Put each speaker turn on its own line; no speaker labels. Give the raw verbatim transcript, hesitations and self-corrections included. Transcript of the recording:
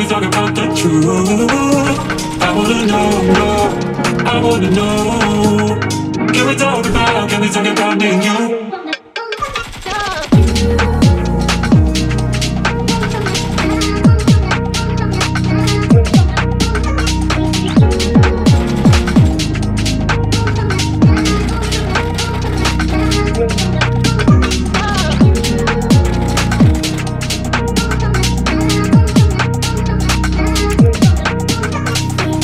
we talk about the truth? I wanna know, no, I wanna know. Can we talk about, can we talk about me and you?